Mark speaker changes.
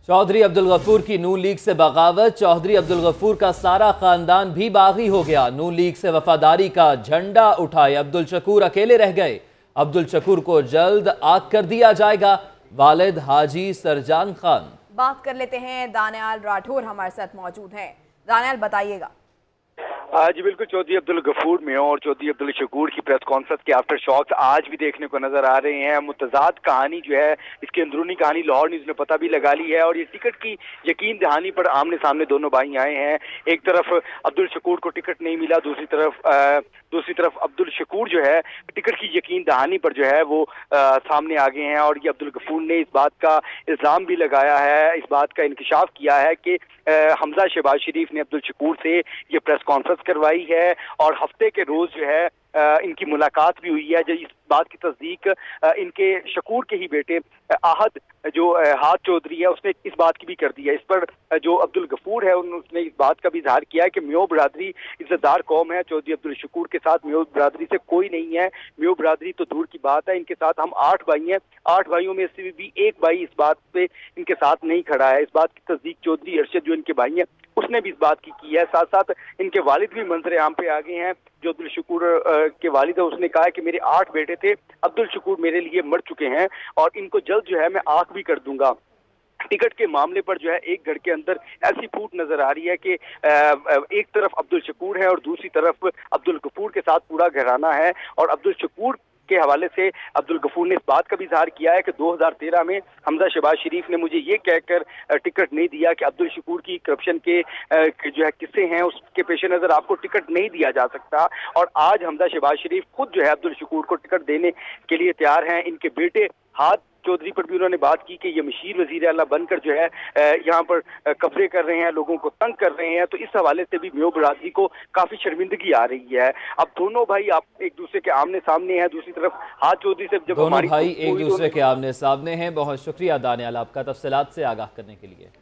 Speaker 1: चौधरी अब्दुल गफूर की नून लीग से बगावत। चौधरी अब्दुल गफूर का सारा खानदान भी बागी हो गया। नून लीग से वफादारी का झंडा उठाए अब्दुल शकूर अकेले रह गए। अब्दुल शकूर को जल्द आग कर दिया जाएगा, वालिद हाजी सरजान खान।
Speaker 2: बात कर लेते हैं, दानियाल राठौर हमारे साथ मौजूद हैं। दानियाल बताइएगा।
Speaker 3: जी बिल्कुल, चौधरी अब्दुल गफूर में और चौधरी अब्दुल शकूर की प्रेस कॉन्फ्रेंस के आफ्टर शॉक्स आज भी देखने को नजर आ रहे हैं। मुतजाद कहानी जो है, इसकी अंदरूनी कहानी लाहौर न्यूज ने पता भी लगा ली है और ये टिकट की यकीन दहानी पर आमने सामने दोनों भाई आए हैं। एक तरफ अब्दुल शकूर को टिकट नहीं मिला, दूसरी तरफ अब्दुल शकूर जो है टिकट की यकीन दहानी पर जो है वो सामने आ गए हैं। और ये अब्दुल गफूर ने इस बात का इल्जाम भी लगाया है, इस बात का इंकशाफ किया है कि हमजा शहबाज शरीफ ने अब्दुल शकूर से ये प्रेस कॉन्फ्रेंस करवाई है और हफ्ते के रोज जो है इनकी मुलाकात भी हुई है। जो इस बात की तस्दीक इनके शकूर के ही बेटे आहद जो हाद चौधरी है उसने इस बात की भी कर दी है। इस पर जो अब्दुल गफूर है उसने इस बात का भी इजहार किया है कि मियो बरादरी इज्जतदार कौम है। चौधरी अब्दुल शकूर के साथ मियो बरादरी से कोई नहीं है, मियो बरादरी तो दूर की बात है, इनके साथ हम 8 भाई हैं, 8 भाइयों में से भी एक भाई इस बात पे इनके साथ नहीं खड़ा है। इस बात की तस्दीक चौधरी अरशद जो इनके भाई हैं उसने भी इस बात की है। साथ साथ इनके वालिद भी मंजर आम पे आ गए हैं। जो अब्दुल शकूर के वालिद है उसने कहा है कि मेरे 8 बेटे थे, अब्दुल शकूर मेरे लिए मर चुके हैं और इनको जल्द जो है मैं आंख भी कर दूंगा। टिकट के मामले पर जो है एक घर के अंदर ऐसी फूट नजर आ रही है कि एक तरफ अब्दुल शकूर है और दूसरी तरफ अब्दुल गफूर के साथ पूरा घराना है। और अब्दुल शकूर के हवाले से अब्दुल गफूर ने इस बात का भी इजहार किया है कि 2013 में हमजा शहबाज शरीफ ने मुझे ये कहकर टिकट नहीं दिया कि अब्दुल शकूर की करप्शन के जो है किस्से हैं उसके पेश नजर आपको टिकट नहीं दिया जा सकता। और आज हमजा शहबाज शरीफ खुद जो है अब्दुल शकूर को टिकट देने के लिए तैयार हैं। इनके बेटे हाद चौधरी पर भी उन्होंने बात की कि ये मशीर वजीर आला बनकर जो है यहाँ पर कब्जे कर रहे हैं, लोगों को तंग कर रहे हैं। तो इस हवाले से भी मियो बरादरी को काफी शर्मिंदगी आ रही है। अब दोनों भाई आप एक दूसरे के आमने सामने हैं। दूसरी तरफ हाद चौधरी से जब
Speaker 1: दोनों भाई एक दूसरे के आमने सामने हैं। बहुत शुक्रिया दानियाल आपका तफसीलात से आगाह करने के लिए।